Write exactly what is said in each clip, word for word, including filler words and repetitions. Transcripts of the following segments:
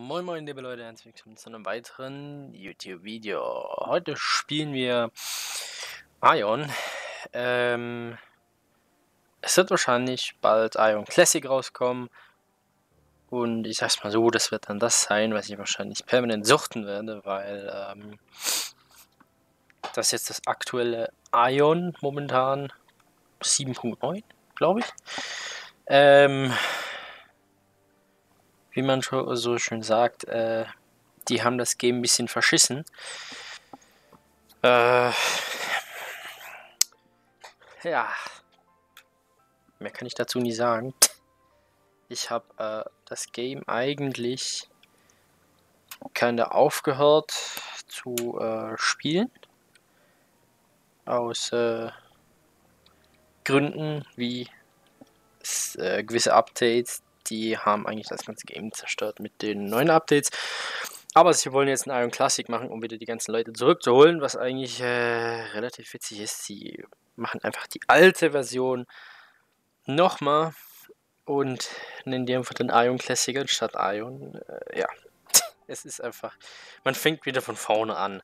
Moin moin liebe Leute, herzlich willkommen zu einem weiteren YouTube-Video. Heute spielen wir Aion. Ähm, es wird wahrscheinlich bald Aion Classic rauskommen. Und ich sag's mal so, das wird dann das sein, was ich wahrscheinlich permanent suchten werde, weil ähm, das ist jetzt das aktuelle Aion momentan sieben Punkt neun, glaube ich. Ähm, wie man schon so schön sagt, äh, die haben das Game ein bisschen verschissen. Äh, ja, mehr kann ich dazu nie sagen. Ich habe äh, das Game eigentlich keine aufgehört zu äh, spielen. Aus äh, Gründen wie äh, gewisse Updates, die haben eigentlich das ganze Game zerstört mit den neuen Updates. Aber sie wollen jetzt einen Iron Classic machen, um wieder die ganzen Leute zurückzuholen, was eigentlich äh, relativ witzig ist. Sie machen einfach die alte Version nochmal und nennen die einfach den Aion Classic anstatt Aion. Äh, ja, es ist einfach, man fängt wieder von vorne an.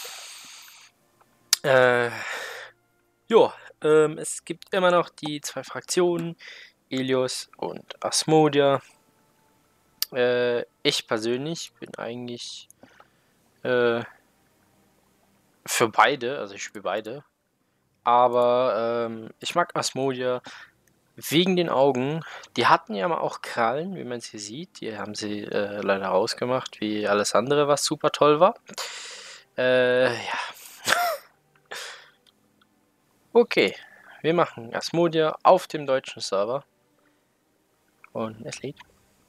Äh, ja, ähm, es gibt immer noch die zwei Fraktionen, Ilios und Asmodia. Äh, ich persönlich bin eigentlich äh, für beide, also ich spiele beide. Aber ähm, ich mag Asmodia wegen den Augen. Die hatten ja mal auch Krallen, wie man sie sieht. Die haben sie äh, leider rausgemacht, wie alles andere, was super toll war. Äh, ja. Okay, wir machen Asmodia auf dem deutschen Server. Und es lädt.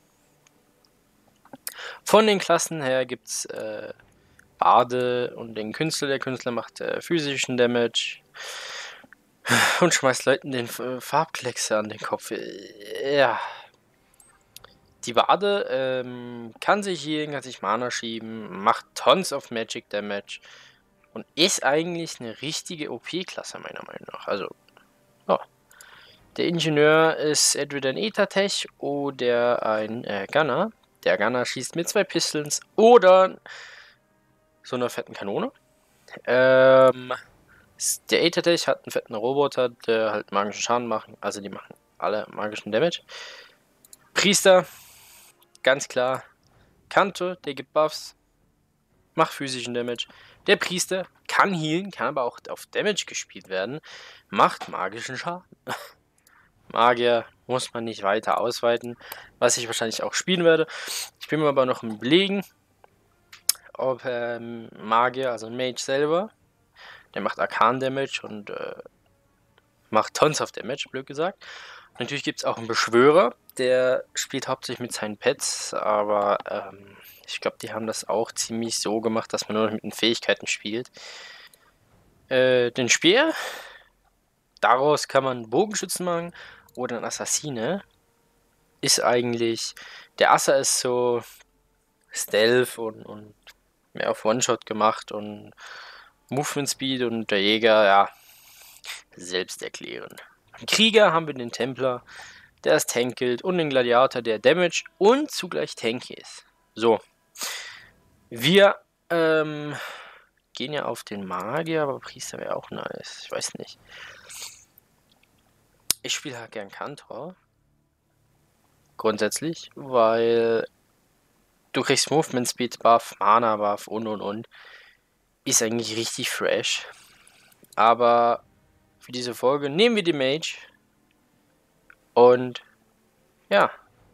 Von den Klassen her gibt es äh, Bade und den Künstler. Der Künstler macht äh, physischen Damage und schmeißt Leuten den äh, Farbkleckse an den Kopf. Äh, ja. Die Bade ähm, kann sich healen, kann sich Mana schieben, macht Tons of Magic Damage und ist eigentlich eine richtige O P-Klasse meiner Meinung nach. Also, ja. Der Ingenieur ist entweder ein Ether-Tech oder ein äh, Gunner. Der Gunner schießt mit zwei Pistols oder so einer fetten Kanone. Ähm, der Ether-Tech hat einen fetten Roboter, der halt magischen Schaden machen. Also die machen alle magischen Damage. Priester, ganz klar. Kanto, der gibt Buffs, macht physischen Damage. Der Priester kann healen, kann aber auch auf Damage gespielt werden, macht magischen Schaden. Magier muss man nicht weiter ausweiten, was ich wahrscheinlich auch spielen werde. Ich bin mir aber noch im Belegen, ob ähm, Magier, also ein Mage selber, der macht Arkan Damage und äh, macht Tons of Damage, blöd gesagt. Natürlich gibt es auch einen Beschwörer, der spielt hauptsächlich mit seinen Pets, aber ähm, ich glaube, die haben das auch ziemlich so gemacht, dass man nur noch mit den Fähigkeiten spielt. Äh, den Speer, daraus kann man Bogenschützen machen oder ein Assassine. Ist eigentlich, der Assa ist so Stealth und, und mehr auf One-Shot gemacht und Movement Speed und der Jäger, ja, selbst erklären. Am Krieger haben wir den Templer, der ist tankelt und den Gladiator, der Damage und zugleich tanky ist. So. Wir ähm, gehen ja auf den Magier, aber Priester wäre auch nice. Ich weiß nicht. Ich spiele halt gern Kantor. Grundsätzlich, weil du kriegst Movement Speed Buff, Mana Buff und und und. Ist eigentlich richtig fresh. Aber für diese Folge nehmen wir die Mage. Und ja.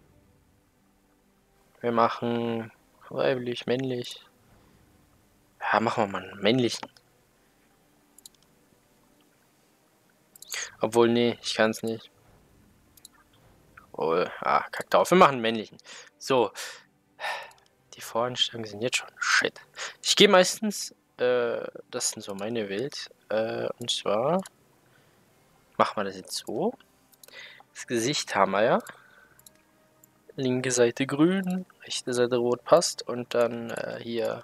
Wir machen weiblich, männlich. Ja, machen wir mal einen männlichen. Obwohl, nee, ich kann es nicht. Oh, ah, kack drauf. Wir machen einen männlichen. So. Die Voreinstellungen sind jetzt schon shit. Ich gehe meistens, äh, das sind so meine Welt. Äh, und zwar machen wir das jetzt so. Das Gesicht haben wir ja. Linke Seite grün, rechte Seite rot passt. Und dann äh, hier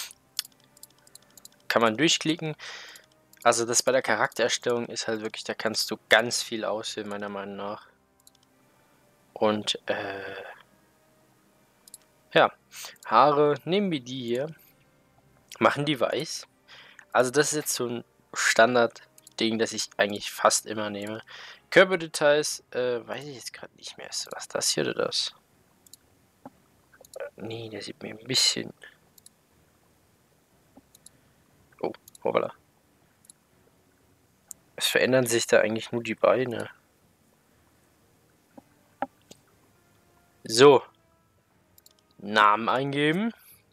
kann man durchklicken. Also das bei der Charaktererstellung ist halt wirklich, da kannst du ganz viel auswählen, meiner Meinung nach. Und äh, Ja, Haare, nehmen wir die hier, machen die weiß. Also das ist jetzt so ein Standard-Ding, das ich eigentlich fast immer nehme. Körperdetails, äh, weiß ich jetzt gerade nicht mehr. Ist was das hier oder das? Nee, der sieht mir ein bisschen... Oh, hoppala. Es verändern sich da eigentlich nur die Beine. So. Namen eingeben.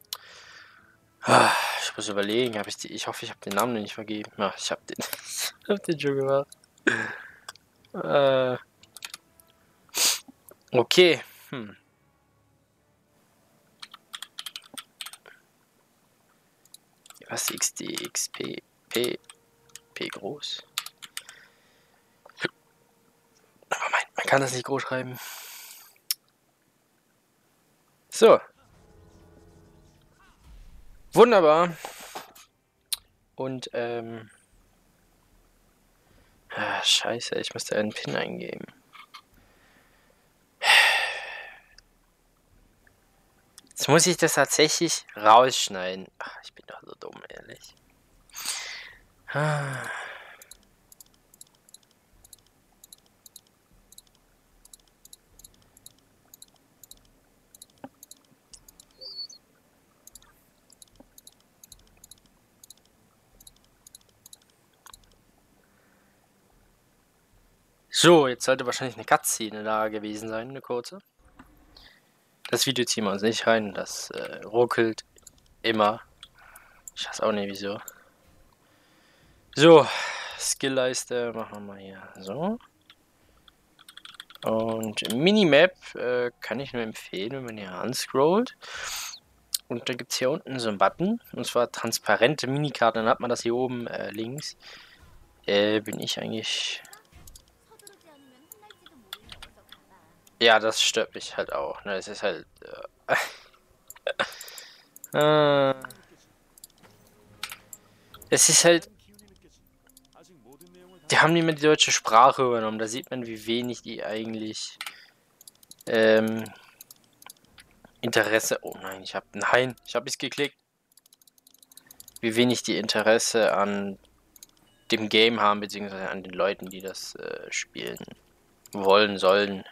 Ich muss überlegen, habe ich die. Ich hoffe, ich habe den Namen nicht vergeben. Ja, ich habe den. ich hab den schon gemacht. Äh. Okay. Hm. Was X D X P P P groß? Aber man, man kann das nicht groß schreiben. So. Wunderbar. Und, ähm... Ah, scheiße, ich musste einen Pin eingeben. Jetzt muss ich das tatsächlich rausschneiden. Ach, ich bin doch so dumm, ehrlich. Ah. So, jetzt sollte wahrscheinlich eine Cutscene da gewesen sein, eine kurze. Das Video ziehen wir uns nicht rein, das äh, ruckelt immer. Ich weiß auch nicht wieso. So, Skillleiste machen wir mal hier so. Und Minimap äh, kann ich nur empfehlen, wenn man hier anscrollt. Und dann gibt es hier unten so einen Button, und zwar transparente Minikarten, dann hat man das hier oben äh, links. Äh, bin ich eigentlich... Ja, das stört mich halt auch. Ne? Es ist halt... Äh, äh, es ist halt... Die haben nicht mehr die deutsche Sprache übernommen. Da sieht man, wie wenig die eigentlich... Ähm, Interesse... Oh nein, ich habe... Nein, ich habe es geklickt. Wie wenig die Interesse an dem Game haben, beziehungsweise an den Leuten, die das äh, spielen wollen, sollen.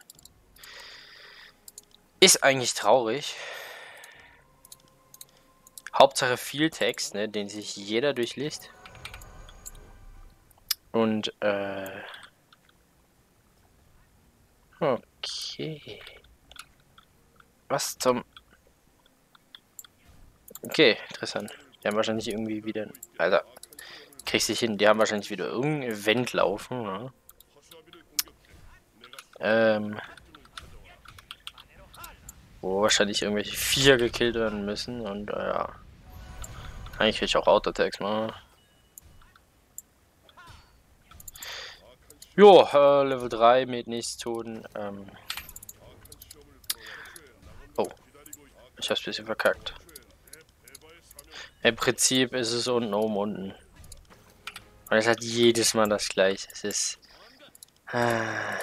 Ist eigentlich traurig. Hauptsache viel Text, ne, den sich jeder durchliest. Und, äh... Okay. Was zum... Okay, interessant. Die haben wahrscheinlich irgendwie wieder... Alter, kriegst dich hin. Die haben wahrscheinlich wieder irgendein Event laufen, ne? Ähm... Wo wahrscheinlich irgendwelche vier gekillt werden müssen und, äh, ja... Eigentlich krieg ich auch Auto-Attacks mal. Jo, äh, Level drei mit Nächsttoten. Ähm. Oh. Ich hab's ein bisschen verkackt. Im Prinzip ist es unten, oben, unten. Und es hat jedes Mal das gleiche. Es ist... Äh,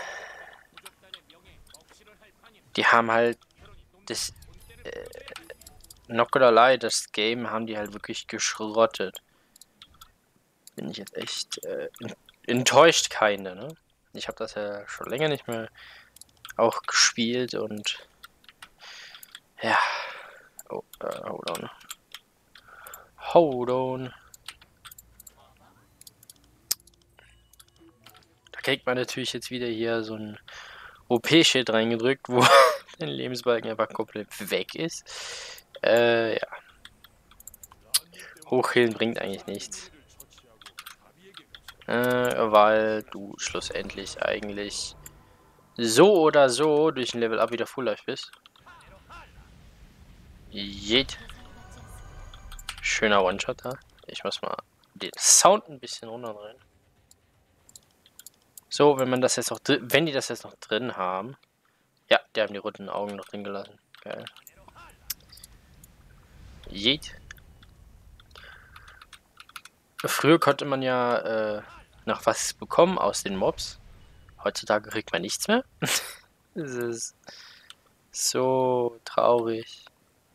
die haben halt... Das... Äh, Not gonna lie, das Game haben die halt wirklich geschrottet. Bin ich jetzt echt... Äh, enttäuscht keine, ne? Ich habe das ja schon länger nicht mehr auch gespielt und ja. Oh, uh, hold on. Hold on. Da kriegt man natürlich jetzt wieder hier so ein O P-Shit reingedrückt, wo der Lebensbalken einfach komplett weg ist. Äh, ja. Hochhillen bringt eigentlich nichts. Äh, weil du schlussendlich eigentlich so oder so durch ein Level Up wieder Full Life bist. Jeet. Schöner One-Shot da. Ich muss mal den Sound ein bisschen runterdrehen. So, wenn man das jetzt noch wenn die das jetzt noch drin haben. Ja, die haben die roten Augen noch drin gelassen. Geil. Jeet. Früher konnte man ja äh, noch was bekommen aus den Mobs. Heutzutage kriegt man nichts mehr. Das ist so traurig.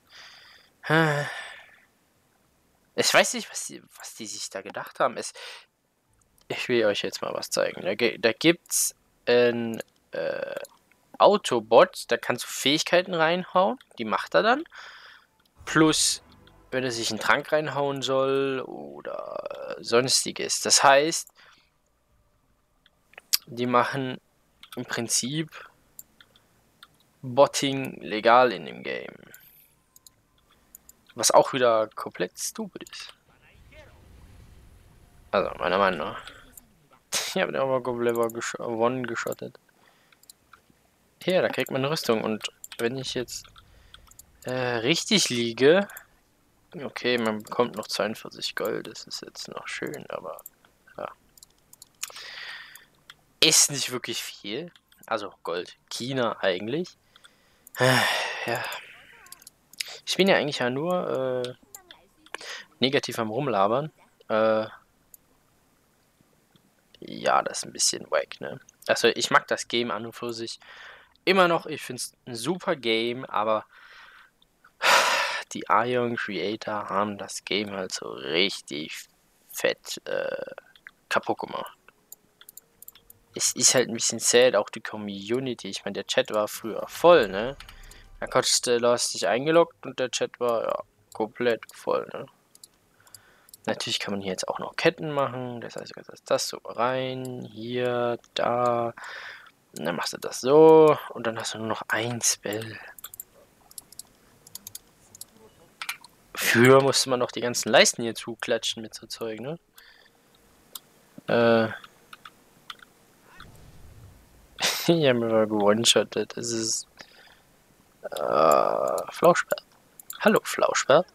Ich weiß nicht, was die, was die sich da gedacht haben. Es, ich will euch jetzt mal was zeigen. Da, da gibt's ein äh, Autobot, da kannst du Fähigkeiten reinhauen. Die macht er dann. Plus, wenn er sich einen Trank reinhauen soll oder sonstiges. Das heißt, die machen im Prinzip Botting legal in dem Game. Was auch wieder komplett stupid ist. Also, meiner Meinung nach. Ich habe den auch mal komplett gesch one geschottet. Hier, da kriegt man eine Rüstung. Und wenn ich jetzt äh, richtig liege... Okay, man bekommt noch zweiundvierzig Gold. Das ist jetzt noch schön, aber... Ja. Ist nicht wirklich viel. Also Gold. China eigentlich. Ja. Ich bin ja eigentlich ja nur äh, negativ am Rumlabern. Äh, ja, das ist ein bisschen wack, ne? Also ich mag das Game an und für sich immer noch. Ich finde es ein super Game, aber die Ion Creator haben das Game halt so richtig fett äh, kaputt gemacht. Es ist halt ein bisschen sad, auch die Community. Ich meine, der Chat war früher voll, ne? Da konntest du, du hast dich eingeloggt und der Chat war ja komplett voll, ne? Natürlich kann man hier jetzt auch noch Ketten machen. Das heißt, du kannst das so rein, hier, da. Und dann machst du das so und dann hast du nur noch ein Spell. Früher musste man noch die ganzen Leisten hier zuklatschen mit so Zeug, ne? Äh. Ich habe mir gewone-shottet. Das ist. Äh. Flauschbert. Hallo, Flauschbert.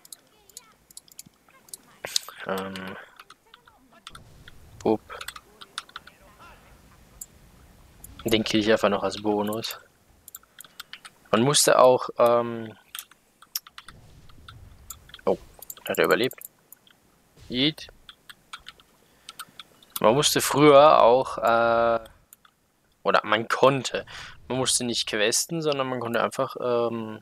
Ähm. Bub. Den kill ich einfach noch als Bonus. Man musste auch, ähm. Oh, hat er überlebt? Yeet. Man musste früher auch, äh. Oder man konnte. Man musste nicht questen, sondern man konnte einfach, ähm.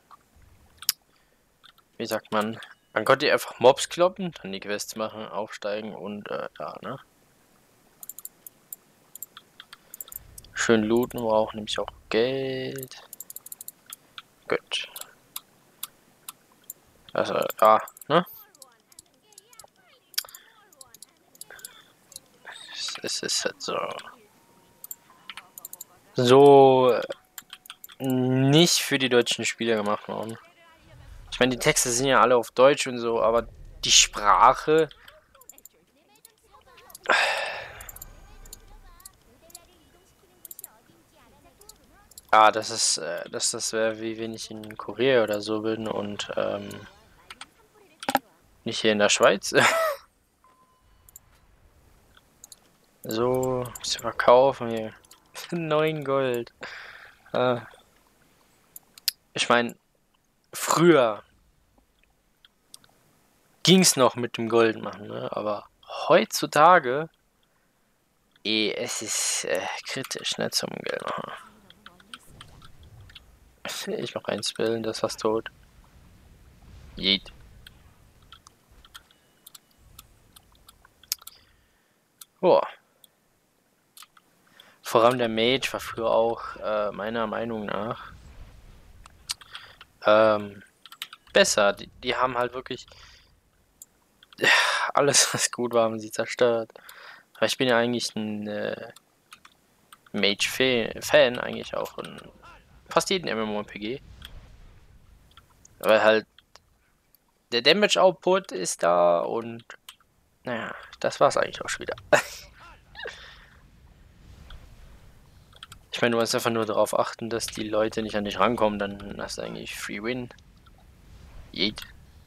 Wie sagt man? Man konnte einfach Mobs kloppen, dann die Quests machen, aufsteigen und, äh, ja, ne? Schön looten, wir brauchen nämlich auch Geld. Gut. Also, ja, ne? Es ist halt so. So nicht für die deutschen Spieler gemacht worden. Ich meine, die Texte sind ja alle auf Deutsch und so, aber die Sprache. Ah, das ist, äh, das, das wäre wie wenn ich in Korea oder so bin und ähm, nicht hier in der Schweiz. So, zu verkaufen hier. neun Gold. Äh, ich meine, früher ging es noch mit dem Gold machen, ne? Aber heutzutage, eh, es ist äh, kritisch, ne, zum Geld machen. Ich mach ein Spell, das ist fast tot. Jeet. Boah. Vor allem der Mage war früher auch, äh, meiner Meinung nach, ähm, besser. Die, die haben halt wirklich alles, was gut war, haben sie zerstört. Aber ich bin ja eigentlich ein äh, Mage-Fan, eigentlich auch in fast jeden MMORPG. Weil halt der Damage-Output ist da und naja, das war's eigentlich auch schon wieder. Ich meine, du musst einfach nur darauf achten, dass die Leute nicht an dich rankommen, dann hast du eigentlich Free Win. Jeet.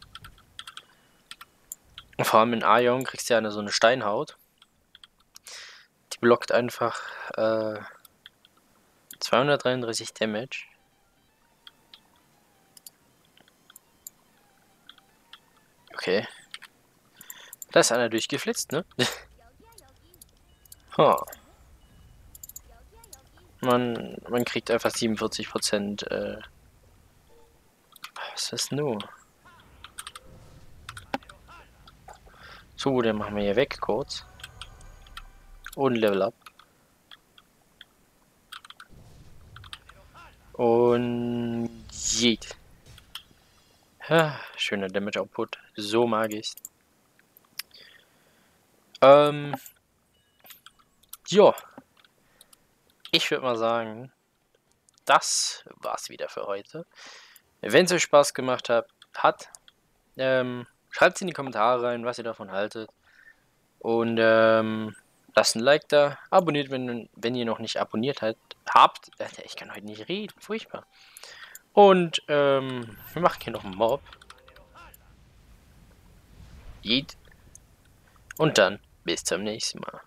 Und vor allem in Aion kriegst du ja eine, so eine Steinhaut. Die blockt einfach äh, zweihundertdreiunddreißig Damage. Okay. Da ist einer durchgeflitzt, ne? huh. Man, man kriegt einfach siebenundvierzig Prozent. Äh, was ist das nun? So, den machen wir hier weg kurz. Und Level Up. Und jeet. Ja, schöner Damage Output. So mag ich's. Ähm. Ja. Ich würde mal sagen, das war's wieder für heute. Wenn es euch Spaß gemacht hat, hat ähm, schreibt es in die Kommentare rein, was ihr davon haltet. Und ähm, lasst ein Like da. Abonniert, wenn, wenn ihr noch nicht abonniert habt. habt. Ich kann heute nicht reden. Furchtbar. Und ähm, wir machen hier noch einen Mob. Yeet. Und dann bis zum nächsten Mal.